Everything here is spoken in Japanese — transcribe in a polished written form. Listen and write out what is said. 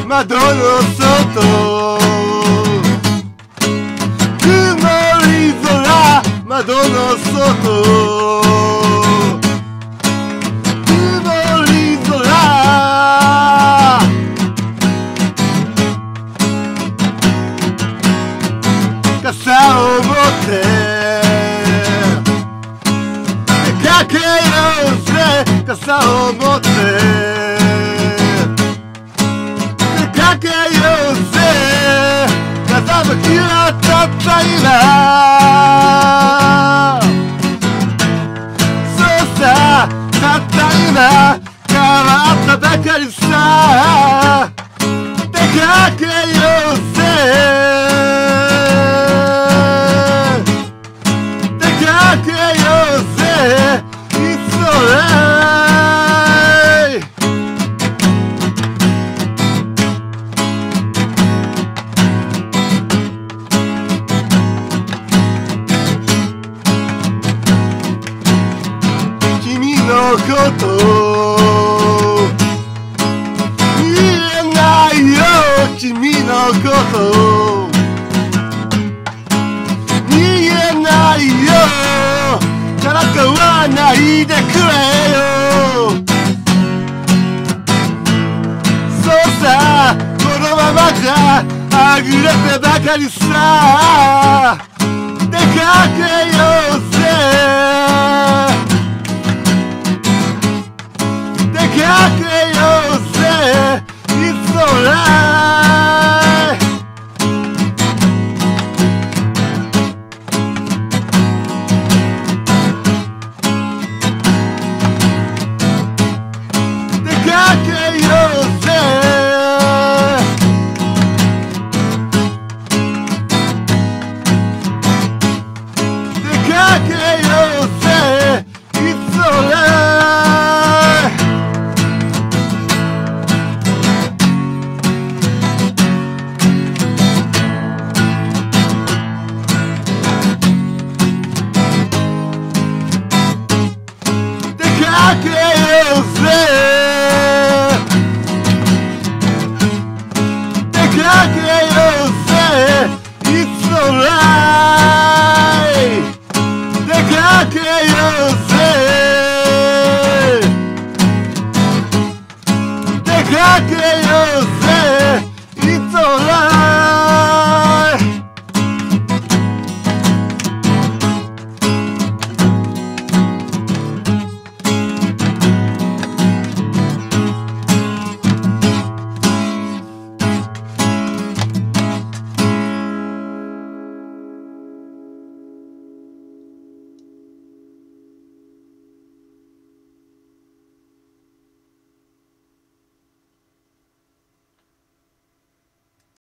窓の外曇り空窓の外曇り空傘を持って出かけようぜ傘を持って出かけようぜ風向きはたった今そうさたった今変わったばかりさ出かけようぜ出かけようぜいつも君のこと言えないよ君のこと言えないよからかわないでくれよそうさこのままじゃはぐれてばかりさ出かけようぜ出かけようぜいつも出かけようぜ出かけようぜいつも出かけようぜ出かけようぜいつも出かけようぜ出かけようぜいつも